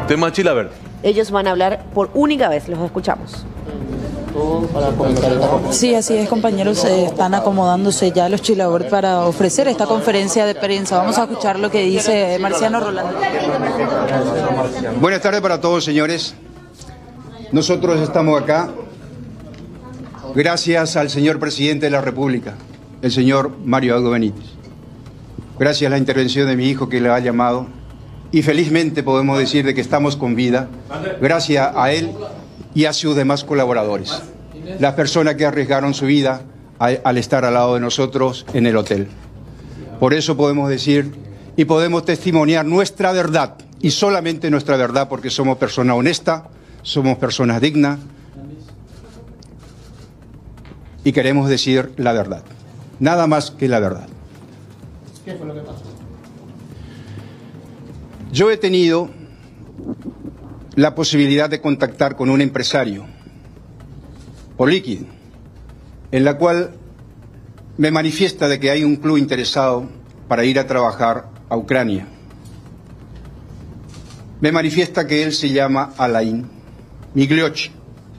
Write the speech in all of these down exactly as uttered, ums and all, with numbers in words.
Tema Chilavert. Ellos van a hablar por única vez, los escuchamos. Sí, así es, compañeros, eh, están acomodándose ya los Chilavert para ofrecer esta conferencia de prensa. Vamos a escuchar lo que dice Marciano Rolando. Buenas tardes para todos, señores. Nosotros estamos acá gracias al señor presidente de la República, el señor Mario Abdo Benítez. Gracias a la intervención de mi hijo que le ha llamado. Y felizmente podemos decir de que estamos con vida gracias a él y a sus demás colaboradores, las personas que arriesgaron su vida a, al estar al lado de nosotros en el hotel. Por eso podemos decir y podemos testimoniar nuestra verdad, y solamente nuestra verdad, porque somos personas honestas, somos personas dignas y queremos decir la verdad, nada más que la verdad. ¿Qué fue lo que pasó? Yo he tenido la posibilidad de contactar con un empresario por Liquid, en la cual me manifiesta de que hay un club interesado para ir a trabajar a Ucrania. Me manifiesta que él se llama Alain Migliochi.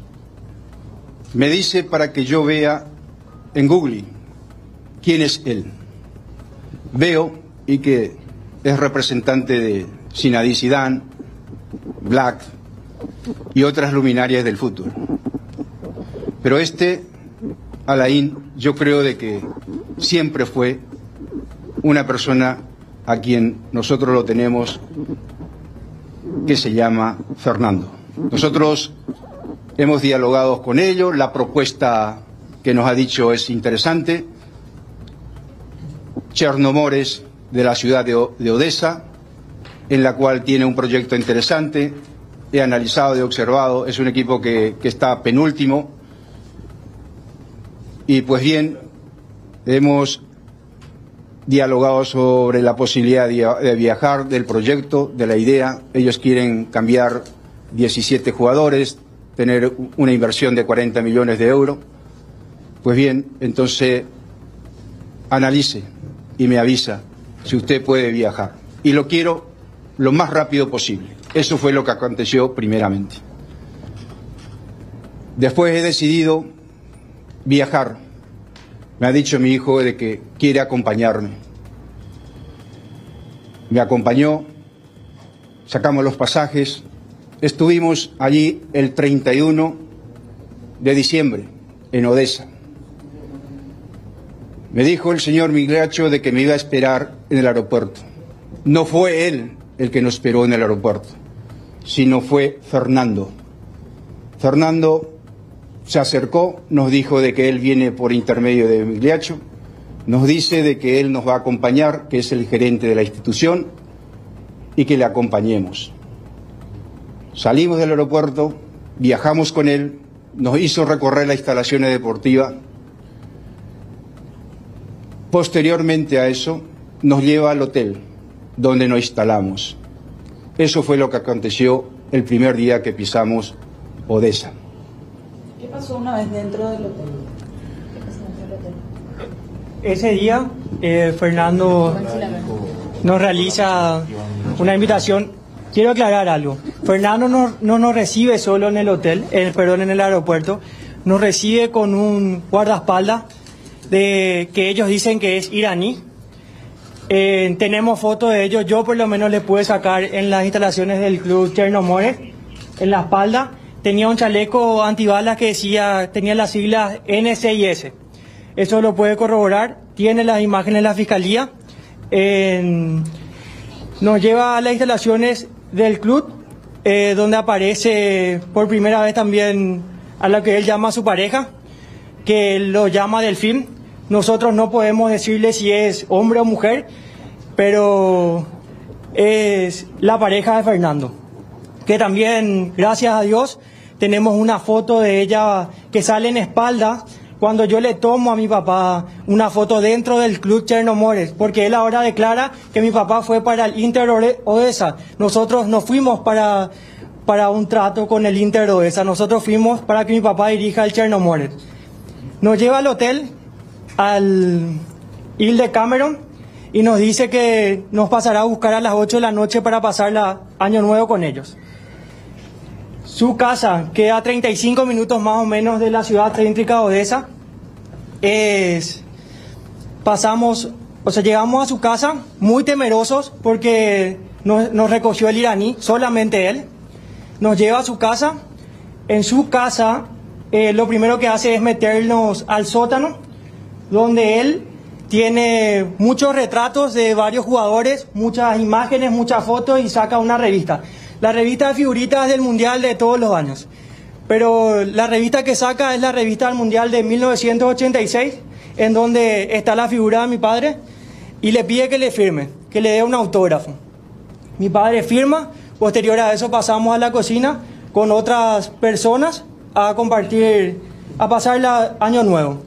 Me dice para que yo vea en Google quién es él. Veo y que es representante de Zinedine Zidane, Black y otras luminarias del fútbol. Pero este Alain, yo creo de que siempre fue una persona a quien nosotros lo tenemos, que se llama Fernando. Nosotros hemos dialogado con ellos, la propuesta que nos ha dicho es interesante. Chernomores, de la ciudad de, o de Odessa, en la cual tiene un proyecto interesante. He analizado, he observado, es un equipo que, que está penúltimo. Y pues bien, hemos dialogado sobre la posibilidad de, de viajar, del proyecto, de la idea. Ellos quieren cambiar diecisiete jugadores, tener una inversión de cuarenta millones de euros. Pues bien, entonces analice y me avisa si usted puede viajar. Y lo quiero lo más rápido posible. Eso fue lo que aconteció primeramente. Después he decidido viajar. Me ha dicho mi hijo de que quiere acompañarme. Me acompañó, sacamos los pasajes, estuvimos allí el treinta y uno de diciembre, en Odessa. Me dijo el señor Migliochi de que me iba a esperar en el aeropuerto. No fue él el que nos esperó en el aeropuerto, sino fue Fernando. Fernando se acercó, nos dijo de que él viene por intermedio de Migliochi, nos dice de que él nos va a acompañar, que es el gerente de la institución, y que le acompañemos. Salimos del aeropuerto, viajamos con él, nos hizo recorrer las instalaciones deportivas. Posteriormente a eso, nos lleva al hotel, donde nos instalamos. Eso fue lo que aconteció el primer día que pisamos Odessa. ¿Qué pasó una vez dentro del hotel? ¿Qué pasó dentro del hotel? Ese día, eh, Fernando nos realiza una invitación. Quiero aclarar algo. Fernando no, no nos recibe solo en el hotel, eh, perdón, en el aeropuerto. Nos recibe con un guardaespaldas de que ellos dicen que es iraní. Eh, tenemos fotos de ellos. Yo por lo menos le pude sacar en las instalaciones del club Chernomores, en la espalda. Tenía un chaleco antibalas que decía, tenía las siglas N C I S. Eso lo puede corroborar. Tiene las imágenes de la fiscalía. Eh, nos lleva a las instalaciones del club, eh, donde aparece por primera vez también a la que él llama a su pareja, que lo llama Delfín. Nosotros no podemos decirle si es hombre o mujer, pero es la pareja de Fernando, que también, gracias a Dios, tenemos una foto de ella que sale en espalda cuando yo le tomo a mi papá una foto dentro del club Chernomores, porque él ahora declara que mi papá fue para el Inter Odessa. Nosotros no fuimos para, para un trato con el Inter Odessa, nosotros fuimos para que mi papá dirija el Chernomores. Nos lleva al hotel, al Ile de Cameron, y nos dice que nos pasará a buscar a las ocho de la noche para pasar la Año Nuevo con ellos. Su casa queda a treinta y cinco minutos más o menos de la ciudad céntrica de Odesa. Es, pasamos, o sea, llegamos a su casa muy temerosos porque nos, nos recogió el iraní, solamente él. Nos lleva a su casa. En su casa, eh, lo primero que hace es meternos al sótano, donde él tiene muchos retratos de varios jugadores, muchas imágenes, muchas fotos y saca una revista. La revista de figuritas del Mundial de todos los años. Pero la revista que saca es la revista del Mundial de mil novecientos ochenta y seis, en donde está la figura de mi padre, y le pide que le firme, que le dé un autógrafo. Mi padre firma, posterior a eso pasamos a la cocina con otras personas a compartir, a pasar el año nuevo.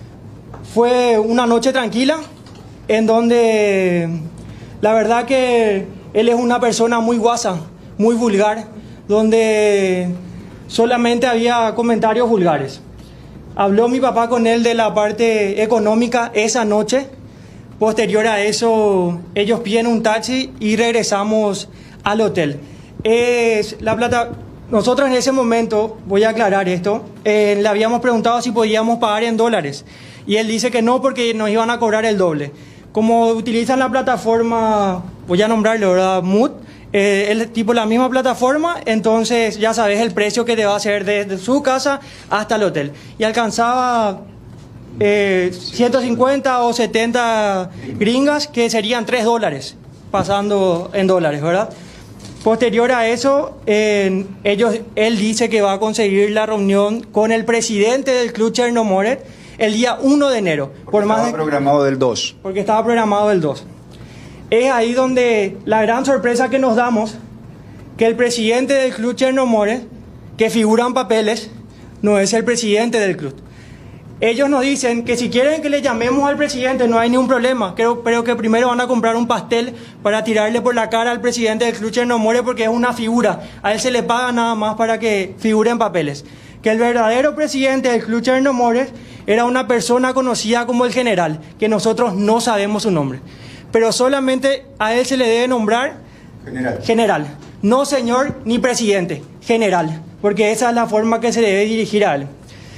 Fue una noche tranquila, en donde la verdad que él es una persona muy guasa, muy vulgar, donde solamente había comentarios vulgares. Habló mi papá con él de la parte económica esa noche. Posterior a eso, ellos piden un taxi y regresamos al hotel. Es la plata. Nosotros en ese momento, voy a aclarar esto, eh, le habíamos preguntado si podíamos pagar en dólares. Y él dice que no, porque nos iban a cobrar el doble. Como utilizan la plataforma, voy a nombrarlo, ¿verdad? Mood. Eh, el tipo la misma plataforma, entonces ya sabes el precio que te va a hacer desde su casa hasta el hotel. Y alcanzaba eh, ciento cincuenta o setenta gringas, que serían tres dólares, pasando en dólares, ¿verdad? Posterior a eso, eh, ellos, él dice que va a conseguir la reunión con el presidente del club Chernomorets el día uno de enero. Porque por más estaba de, programado del dos. Porque estaba programado el dos. Es ahí donde la gran sorpresa que nos damos, que el presidente del club Chernomorets, que figura en papeles, no es el presidente del club. Ellos nos dicen que si quieren que le llamemos al presidente no hay ningún problema, pero, pero que primero van a comprar un pastel para tirarle por la cara al presidente del club Chernomorets, porque es una figura, a él se le paga nada más para que figure en papeles. Que el verdadero presidente del club Chernomorets era una persona conocida como el general, que nosotros no sabemos su nombre. Pero solamente a él se le debe nombrar General. general, no señor ni presidente, general, porque esa es la forma que se debe dirigir a él.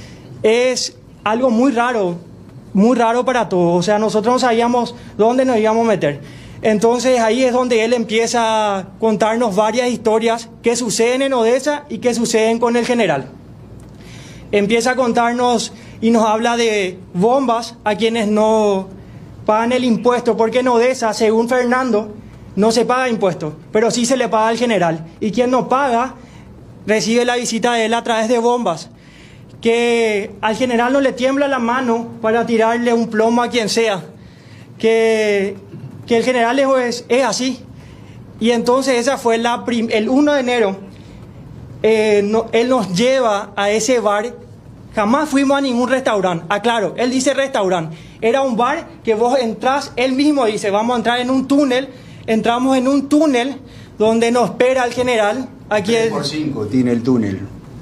Es algo muy raro, muy raro para todos, o sea, nosotros no sabíamos dónde nos íbamos a meter. Entonces ahí es donde él empieza a contarnos varias historias que suceden en Odesa y que suceden con el general. Empieza a contarnos y nos habla de bombas a quienes no pagan el impuesto, porque en Odesa, según Fernando, no se paga impuesto, pero sí se le paga al general. Y quien no paga, recibe la visita de él a través de bombas. Que al general no le tiembla la mano para tirarle un plomo a quien sea. Que, que el general es, es así. Y entonces esa fue la prim, el uno de enero. Eh, no, él nos lleva a ese bar. Jamás fuimos a ningún restaurante. Aclaro, él dice restaurante. Era un bar que vos entrás, él mismo dice, vamos a entrar en un túnel. Entramos en un túnel donde nos espera el general. Aquí tres por cinco tiene el túnel.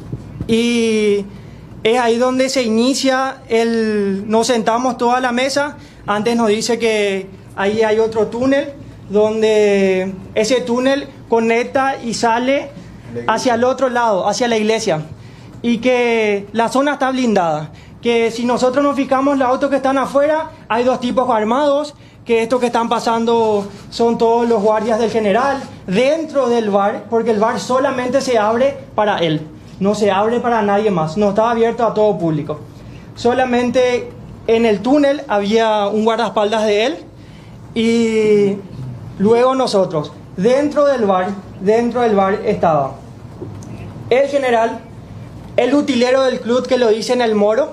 Y es ahí donde se inicia el... Nos sentamos toda la mesa. Antes nos dice que ahí hay otro túnel, donde ese túnel conecta y sale hacia el otro lado, hacia la iglesia. Y que la zona está blindada, que si nosotros nos fijamos los autos que están afuera, hay dos tipos armados, que estos que están pasando son todos los guardias del general, dentro del bar, porque el bar solamente se abre para él, no se abre para nadie más, no estaba abierto a todo público. Solamente en el túnel había un guardaespaldas de él y luego nosotros. Dentro del bar, dentro del bar estaba el general, el utilero del club que lo dice en el Moro,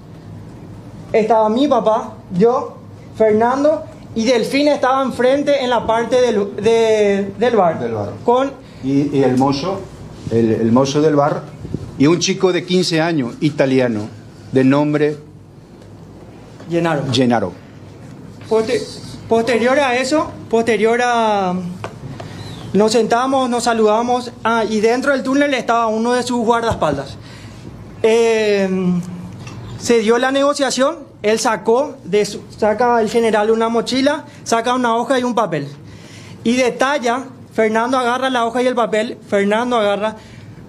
estaba mi papá, yo, Fernando, y Delfín estaba enfrente en la parte del, de, del bar. Del bar. Con, y, y el mozo, el, el mozo del bar, y un chico de quince años, italiano, de nombre Gennaro. Gennaro. Poster, posterior a eso, posterior a... Nos sentamos, nos saludamos, ah, y dentro del túnel estaba uno de sus guardaespaldas. Eh, se dio la negociación, él sacó, de su, saca el general una mochila, saca una hoja y un papel. Y detalla, Fernando agarra la hoja y el papel, Fernando agarra,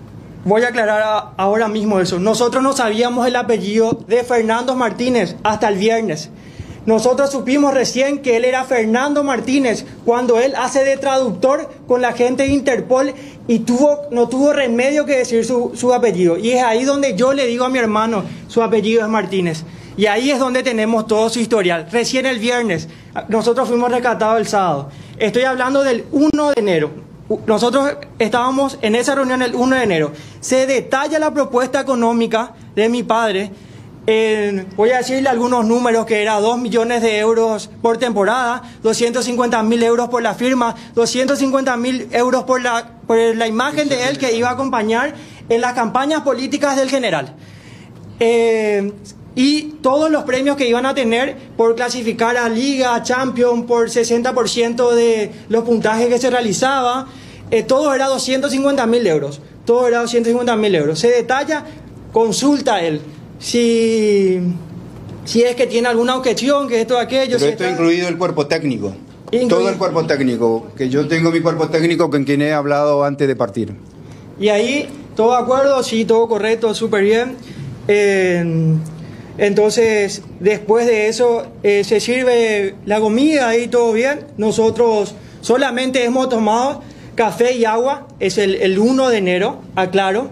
voy a aclarar a, ahora mismo eso. Nosotros no sabíamos el apellido de Fernando Martínez hasta el viernes. Nosotros supimos recién que él era Fernando Martínez cuando él hace de traductor con la gente de Interpol y tuvo, no tuvo remedio que decir su, su apellido. Y es ahí donde yo le digo a mi hermano, su apellido es Martínez. Y ahí es donde tenemos todo su historial. Recién el viernes, nosotros fuimos rescatados el sábado. Estoy hablando del uno de enero. Nosotros estábamos en esa reunión el uno de enero. Se detalla la propuesta económica de mi padre. Eh, voy a decirle algunos números, que era dos millones de euros por temporada, doscientos cincuenta mil euros por la firma, doscientos cincuenta mil euros por la, por la imagen de él que iba a acompañar en las campañas políticas del general. Eh, y todos los premios que iban a tener por clasificar a Liga, a Champions, por sesenta por ciento de los puntajes que se realizaba, eh, todo era doscientos cincuenta mil euros, todo era doscientos cincuenta mil euros. Se detalla, consulta él. Si, si es que tiene alguna objeción, que esto, aquello... Pero si esto está... incluido el cuerpo técnico. Incluido. Todo el cuerpo técnico, que yo tengo mi cuerpo técnico con quien he hablado antes de partir. Y ahí, todo de acuerdo, sí, todo correcto, súper bien. Eh, entonces, después de eso, eh, se sirve la comida y todo bien. Nosotros solamente hemos tomado café y agua, es el, el uno de enero, aclaro.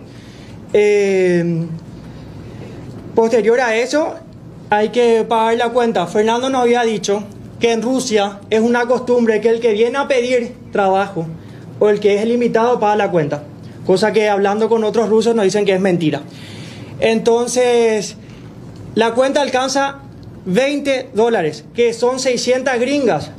Eh, Posterior a eso, hay que pagar la cuenta. Fernando nos había dicho que en Rusia es una costumbre que el que viene a pedir trabajo o el que es el invitado paga la cuenta. Cosa que hablando con otros rusos nos dicen que es mentira. Entonces, la cuenta alcanza veinte dólares, que son seiscientas gringas.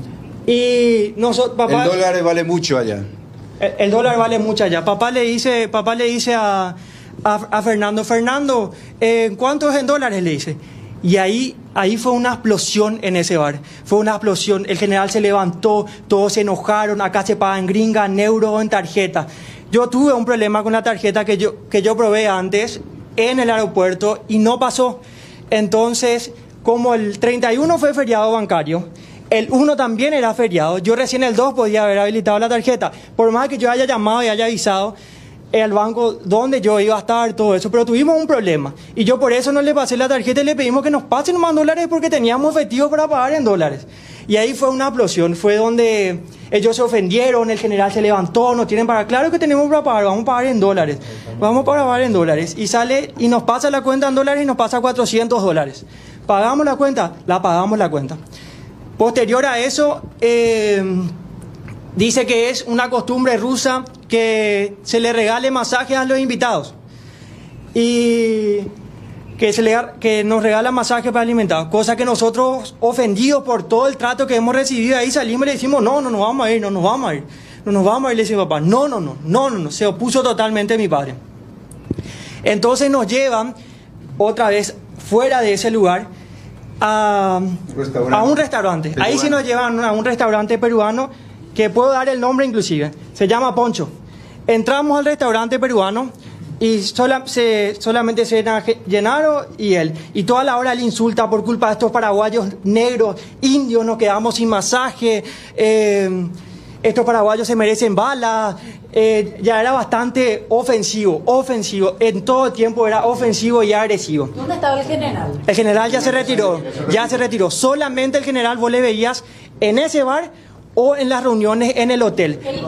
Y nosotros, papá... El dólar vale mucho allá. El, el dólar vale mucho allá. Papá le dice, papá le dice a... A, a Fernando, Fernando, eh, ¿cuánto es en dólares? Le dice. Y ahí, ahí fue una explosión en ese bar. Fue una explosión. El general se levantó, todos se enojaron. Acá se pagan gringa, en euro o en tarjeta. Yo tuve un problema con la tarjeta que yo, que yo probé antes en el aeropuerto y no pasó. Entonces, como el treinta y uno fue feriado bancario, el uno también era feriado. Yo recién el dos podía haber habilitado la tarjeta. Por más que yo haya llamado y haya avisado el banco donde yo iba a estar, todo eso, pero tuvimos un problema y yo por eso no le pasé la tarjeta y le pedimos que nos pasen más dólares porque teníamos efectivo para pagar en dólares. Y ahí fue una explosión, fue donde ellos se ofendieron, el general se levantó, no tienen para, claro que tenemos para pagar, vamos a pagar en dólares, vamos a pagar en dólares, y sale y nos pasa la cuenta en dólares y nos pasa cuatrocientos dólares. ¿Pagamos la cuenta? La pagamos la cuenta. Posterior a eso, eh, dice que es una costumbre rusa que se le regale masajes a los invitados y que, se le, que nos regala masajes para alimentar, cosa que nosotros, ofendidos por todo el trato que hemos recibido ahí, salimos y le decimos, no, no nos vamos a ir, no nos vamos a ir, no nos vamos a ir, le dice papá, no, no, no, no, no, no, se opuso totalmente mi padre. Entonces nos llevan otra vez fuera de ese lugar a, a un restaurante, peruano. Ahí sí nos llevan a un restaurante peruano que puedo dar el nombre inclusive, se llama Poncho. Entramos al restaurante peruano y sola, se, solamente se llenaron y él. Y toda la hora le insulta por culpa de estos paraguayos negros, indios, nos quedamos sin masaje, eh, estos paraguayos se merecen balas. Eh, ya era bastante ofensivo, ofensivo, en todo tiempo era ofensivo y agresivo. ¿Dónde estaba el general? El general ya se retiró, ya se retiró. Solamente el general vos le veías en ese bar o en las reuniones en el hotel. ¿Quién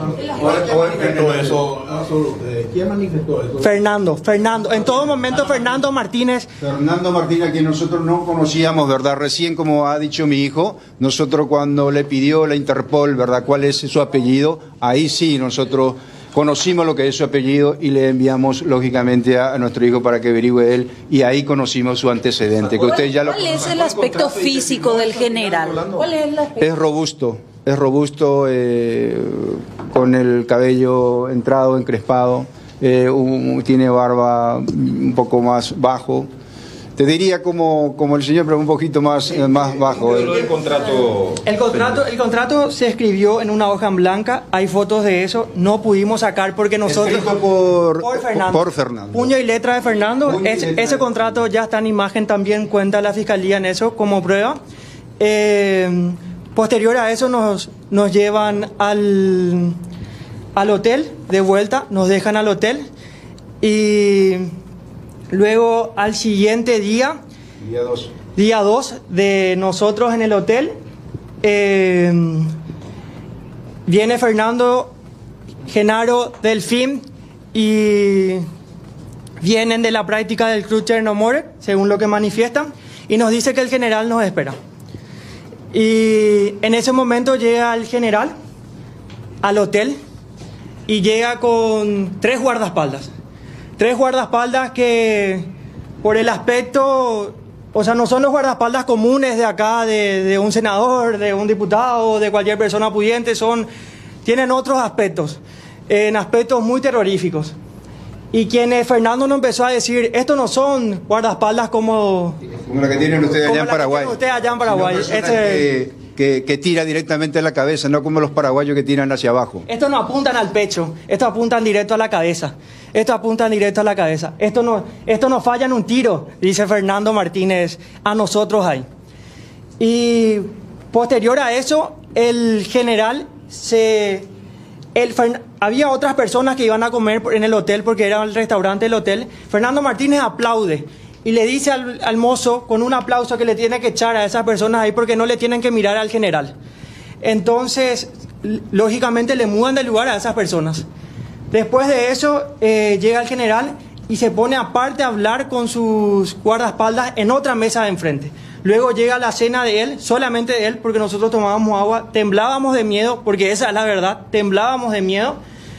manifestó eso? Fernando, Fernando, en todo momento Fernando Martínez. Fernando Martínez, que nosotros no conocíamos, ¿verdad? Recién, como ha dicho mi hijo, nosotros cuando le pidió la Interpol, ¿verdad?, cuál es su apellido, ahí sí nosotros conocimos lo que es su apellido y le enviamos lógicamente a, a nuestro hijo para que averigüe él, y ahí conocimos su antecedente. Que usted ya lo... ¿Cuál es el aspecto físico del general? ¿Cuál es el aspecto? Es robusto, es robusto, eh, con el cabello entrado, encrespado, eh, un, tiene barba un poco más bajo. Te diría como, como el señor, pero un poquito más, eh, más bajo. El, el contrato. El contrato, el contrato se escribió en una hoja en blanca, hay fotos de eso, no pudimos sacar porque nosotros... Escrito por, por Fernando. Por Fernando. Puño y letra de Fernando. Puño y Es, letra ese de contrato Fernando. ya está en imagen, también cuenta la fiscalía en eso como prueba. Eh, posterior a eso nos, nos llevan al, al hotel, de vuelta, nos dejan al hotel. Y luego al siguiente día, Día dos. día dos de nosotros en el hotel, eh, viene Fernando, Genaro, Delfín y vienen de la práctica del Club Chernomorets, según lo que manifiestan, y nos dice que el general nos espera. Y en ese momento llega el general al hotel y llega con tres guardaespaldas. Tres guardaespaldas que por el aspecto, o sea, no son los guardaespaldas comunes de acá, de, de un senador, de un diputado, de cualquier persona pudiente, son, tienen otros aspectos, en aspectos muy terroríficos. Y quienes Fernando nos empezó a decir, estos no son guardaespaldas como... Como la que tienen ustedes allá en Paraguay. Ustedes allá en Paraguay. Sino personas Este, que, que, que tira directamente a la cabeza, no como los paraguayos que tiran hacia abajo. estos no apuntan al pecho, estos apuntan directo a la cabeza. Estos apuntan directo a la cabeza. Estos no, esto no fallan un tiro, dice Fernando Martínez a nosotros ahí. Y posterior a eso, el general se... El, había otras personas que iban a comer en el hotel porque era el restaurante del hotel. Fernando Martínez aplaude y le dice al, al mozo con un aplauso que le tiene que echar a esas personas ahí porque no le tienen que mirar al general. Entonces, lógicamente le mudan de lugar a esas personas. Después de eso, eh, llega el general y se pone aparte a hablar con sus guardaespaldas en otra mesa de enfrente. Luego llega la cena de él, solamente de él, porque nosotros tomábamos agua, temblábamos de miedo, porque esa es la verdad, temblábamos de miedo.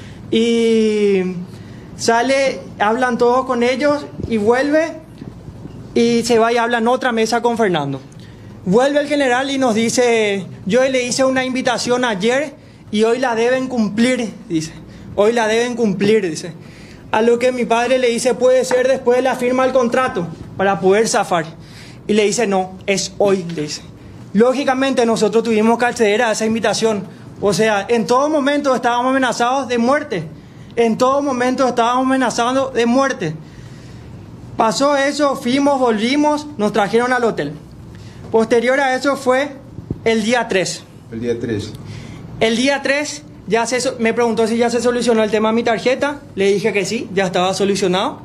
Y sale, hablan todos con ellos y vuelve y se va y habla en otra mesa con Fernando. Vuelve el general y nos dice, yo le hice una invitación ayer y hoy la deben cumplir, dice. Hoy la deben cumplir, dice. A lo que mi padre le dice, puede ser después de la firma del contrato, para poder zafar. Y le dice, no, es hoy, le dice. Lógicamente nosotros tuvimos que acceder a esa invitación. O sea, en todo momento estábamos amenazados de muerte. En todo momento estábamos amenazados de muerte. Pasó eso, fuimos, volvimos, nos trajeron al hotel. Posterior a eso fue el día tres. El día tres. El día tres, ya se, me preguntó si ya se solucionó el tema de mi tarjeta. Le dije que sí, ya estaba solucionado.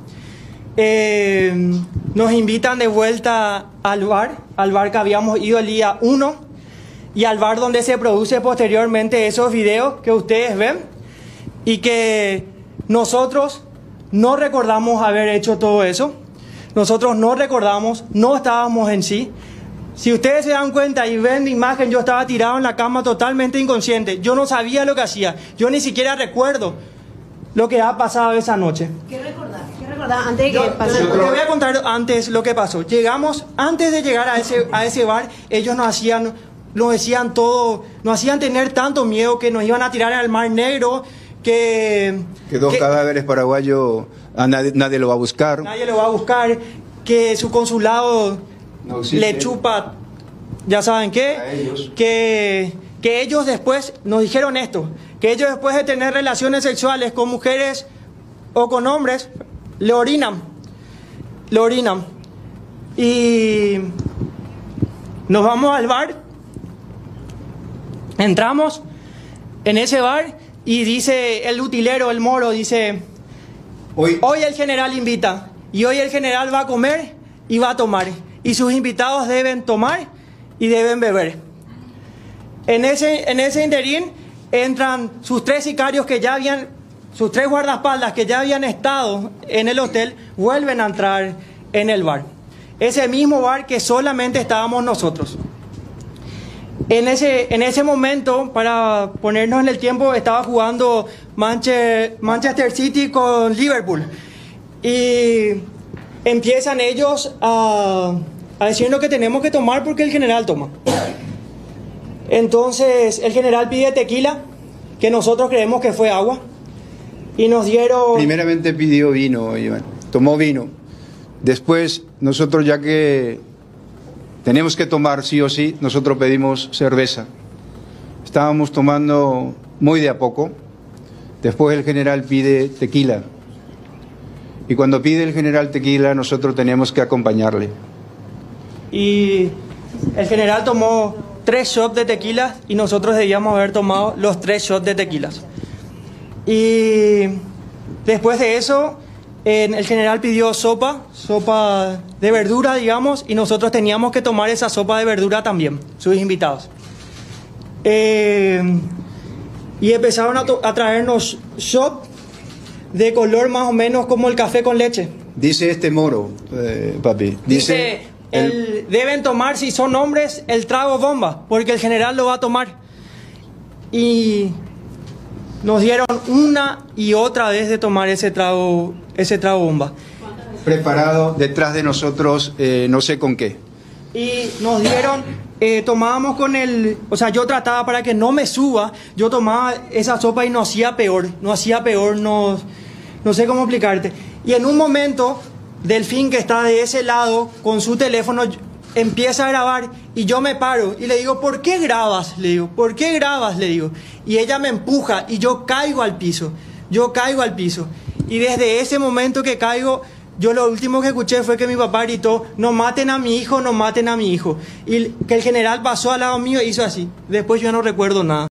Eh, nos invitan de vuelta al bar, al bar que habíamos ido el día uno y al bar donde se produce posteriormente esos videos que ustedes ven y que nosotros no recordamos haber hecho todo eso. Nosotros no recordamos, no estábamos en sí. Si ustedes se dan cuenta y ven la imagen, yo estaba tirado en la cama totalmente inconsciente. Yo no sabía lo que hacía, yo ni siquiera recuerdo lo que ha pasado esa noche. ¿Qué recordás? ¿Qué recordás antes de que Yo, pase? te voy a contar antes lo que pasó. Llegamos, antes de llegar a ese, a ese bar, ellos nos hacían, nos decían todo, nos hacían tener tanto miedo que nos iban a tirar al Mar Negro, que... Que dos que cadáveres paraguayos, a nadie, nadie lo va a buscar. nadie lo va a buscar, que su consulado No existe. le chupa, ya saben qué, A ellos. que, que ellos después nos dijeron esto, que ellos después de tener relaciones sexuales con mujeres o con hombres, le orinan, le orinan. Y nos vamos al bar, entramos en ese bar y dice el utilero, el moro, dice, Hoy, hoy el general invita y hoy el general va a comer y va a tomar y sus invitados deben tomar y deben beber. En ese, en ese interín entran sus tres sicarios que ya habían, sus tres guardaespaldas que ya habían estado en el hotel, vuelven a entrar en el bar. Ese mismo bar que solamente estábamos nosotros. En ese, en ese momento, para ponernos en el tiempo, estaba jugando Manche, Manchester City con Liverpool. Y empiezan ellos a, a decirnos que tenemos que tomar porque el general toma. Entonces el general pide tequila, que nosotros creemos que fue agua, y nos dieron... primeramente pidió vino, Iván. Tomó vino. Después, nosotros ya que tenemos que tomar sí o sí, nosotros pedimos cerveza. Estábamos tomando muy de a poco. Después el general pide tequila. Y cuando pide el general tequila, nosotros teníamos que acompañarle. Y el general tomó tres shots de tequila y nosotros debíamos haber tomado los tres shots de tequilas. Y después de eso, En- el general pidió sopa, sopa de verdura, digamos, y nosotros teníamos que tomar esa sopa de verdura también, sus invitados. Eh, y empezaron a, to- a traernos shots de color más o menos como el café con leche. Dice este moro, eh, papi. Dice, Dice, el- el- deben tomar, si son hombres, el trago bomba, porque el general lo va a tomar. Y nos dieron una y otra vez de tomar ese trago, ese trago bomba. preparado detrás de nosotros, eh, no sé con qué. Y nos dieron, eh, tomábamos con el, o sea, yo trataba para que no me suba, yo tomaba esa sopa y no hacía peor, no hacía peor, no, no sé cómo explicarte. Y en un momento, Delfín, que está de ese lado, con su teléfono, empieza a grabar y yo me paro y le digo, ¿por qué grabas? Le digo, ¿por qué grabas? Le digo. Y ella me empuja y yo caigo al piso, yo caigo al piso. Y desde ese momento que caigo, yo lo último que escuché fue que mi papá gritó, no maten a mi hijo, no maten a mi hijo. Y que el general pasó al lado mío e hizo así. Después yo no recuerdo nada.